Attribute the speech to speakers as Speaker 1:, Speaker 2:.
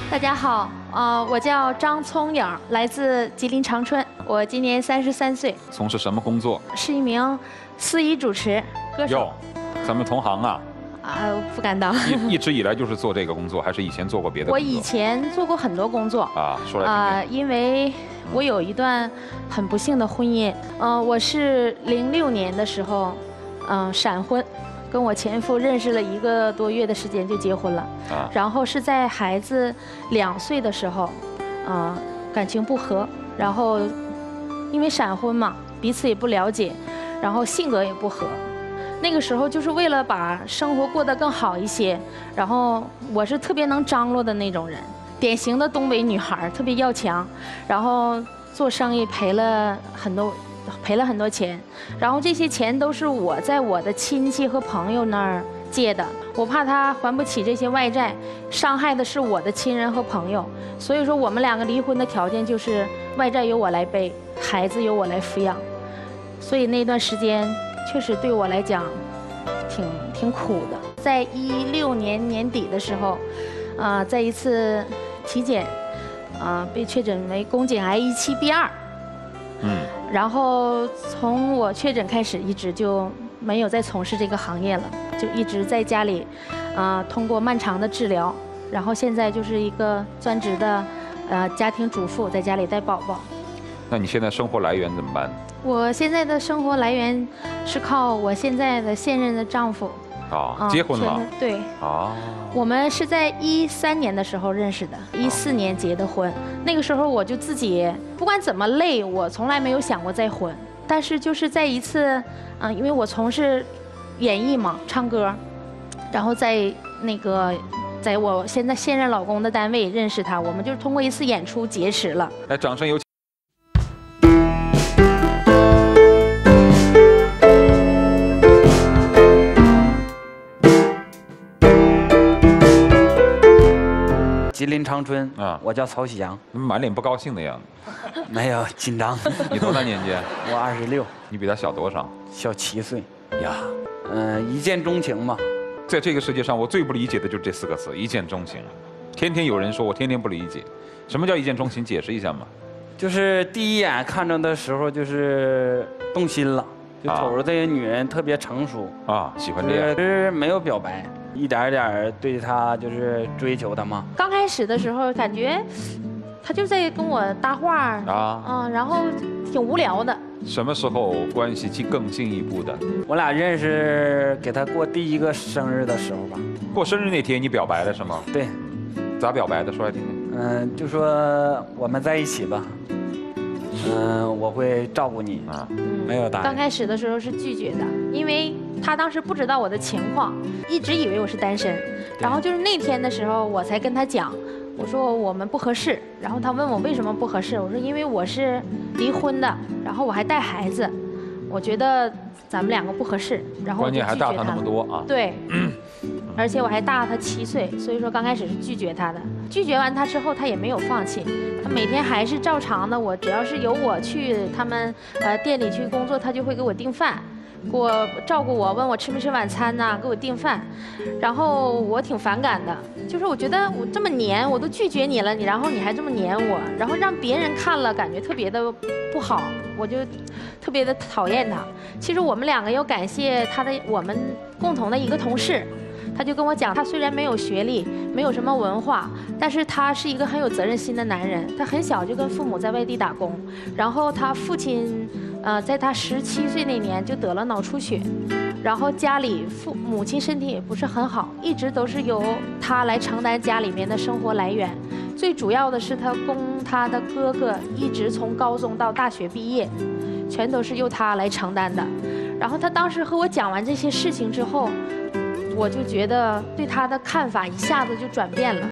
Speaker 1: 大家好，我叫张聪颖，来自吉林长春，我今年33岁，
Speaker 2: 从事什么工作？
Speaker 1: 是一名司仪主持歌手。
Speaker 2: 哟，咱们同行啊。
Speaker 1: 不敢当。
Speaker 2: 一直以来就是做这个工作，还是以前做过别的工作？
Speaker 1: 我以前做过很多工作。
Speaker 2: 说来听听。
Speaker 1: 因为我有一段很不幸的婚姻。我是06年的时候，闪婚。 跟我前夫认识了1个多月的时间就结婚了，然后是在孩子2岁的时候，感情不和，然后因为闪婚嘛，彼此也不了解，然后性格也不合，那个时候就是为了把生活过得更好一些，然后我是特别能张罗的那种人，典型的东北女孩，特别要强，然后做生意赔了很多钱，然后这些钱都是我在我的亲戚和朋友那儿借的，我怕他还不起这些外债，伤害的是我的亲人和朋友，所以说我们2个离婚的条件就是外债由我来背，孩子由我来抚养，所以那段时间确实对我来讲挺苦的。在16年年底的时候，在一次体检，被确诊为宫颈癌1期 B2。 然后从我确诊开始，一直就没有再从事这个行业了，就一直在家里，通过漫长的治疗，然后现在就是一个专职的，家庭主妇，在家里带宝宝。
Speaker 2: 那你现在生活来源怎么办？
Speaker 1: 我现在的生活来源是靠我现在的现任的丈夫。
Speaker 2: 结婚了？
Speaker 1: 对。我们是在13年的时候认识的，14年结的婚。那个时候我就自己不管怎么累，我从来没有想过再婚。但是就是在一次，因为我从事演艺嘛，唱歌，然后在我现任老公的单位认识他，我们就是通过一次演出结识了。
Speaker 2: 来，掌声有请。
Speaker 3: 吉林长春我叫曹喜阳。
Speaker 2: 你满脸不高兴的样子。
Speaker 3: 没有，紧张。
Speaker 2: 你多大年纪？
Speaker 3: 我26。
Speaker 2: 你比他小多少？
Speaker 3: 小7岁。呀，一见钟情嘛。
Speaker 2: 在这个世界上，我最不理解的就是这4个字：一见钟情。天天有人说，我天天不理解。什么叫一见钟情？解释一下嘛。
Speaker 3: 就是第一眼看着的时候，就是动心了，就瞅着这个女人特别成熟
Speaker 2: 喜欢这样。
Speaker 3: 其实没有表白。 一点点对他就是追求他嘛。
Speaker 1: 刚开始的时候感觉他就在跟我搭话然后挺无聊的。
Speaker 2: 什么时候关系更进一步的？
Speaker 3: 我俩认识给他过第1个生日的时候吧。
Speaker 2: 过生日那天你表白了是吗？
Speaker 3: 对。
Speaker 2: 咋表白的？说来听听。
Speaker 3: 就说我们在一起吧。我会照顾你没有答应。
Speaker 1: 刚开始的时候是拒绝的，因为他当时不知道我的情况，一直以为我是单身。然后就是那天的时候，我才跟他讲，我说我们不合适。然后他问我为什么不合适，我说因为我是离婚的，然后我还带孩子，我觉得咱们2个不合适。然后
Speaker 2: 关键还大他那么多
Speaker 1: 对。而且我还大他7岁，所以说刚开始是拒绝他的。拒绝完他之后，他也没有放弃，他每天还是照常的。我只要是有我去他们店里去工作，他就会给我订饭，给我照顾我，问我吃没吃晚餐呐，给我订饭。然后我挺反感的，就是我觉得我这么黏，我都拒绝你了，然后你还这么黏我，然后让别人看了感觉特别的不好，我就特别的讨厌他。其实我们2个要感谢我们共同的一个同事。 他就跟我讲，他虽然没有学历，没有什么文化，但是他是一个很有责任心的男人。他很小就跟父母在外地打工，然后他父亲，在他17岁那年就得了脑出血，然后家里母亲身体也不是很好，一直都是由他来承担家里面的生活来源。最主要的是他的哥哥一直从高中到大学毕业，全都是由他来承担的。然后他当时和我讲完这些事情之后。 我就觉得对他的看法一下子就转变了。